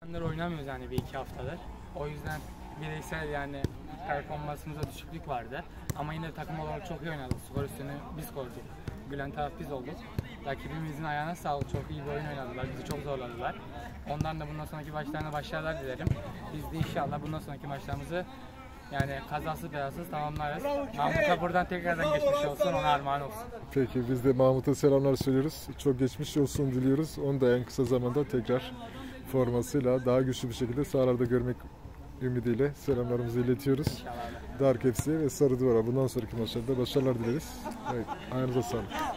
Oynamıyoruz yani bir iki haftadır. O yüzden bireysel yani performansımızda düşüklük vardı. Ama yine takım olarak çok iyi oynadık. Skor üstünü biz koyduk. Gülen taraf biz olduk. Rakibimizin ayağına sağlık. Çok iyi bir oyun oynadılar. Bizi çok zorladılar. Ondan da bundan sonraki maçlarına başarılar dilerim. Biz de inşallah bundan sonraki maçlarımızı yani kazasız belasız tamamlarız. Mahmut'a buradan tekrardan geçmiş olsun, ona armağan olsun. Peki biz de Mahmut'a selamlar söylüyoruz. Çok geçmiş olsun diliyoruz. Onu da en kısa zamanda tekrar formasıyla daha güçlü bir şekilde sahalarda görmek ümidiyle selamlarımızı iletiyoruz. İnşallah. Dark FC'ye ve Sarı Duvar'a bundan sonraki maçlarda başarılar dileriz. Evet, ayağınıza sağlık.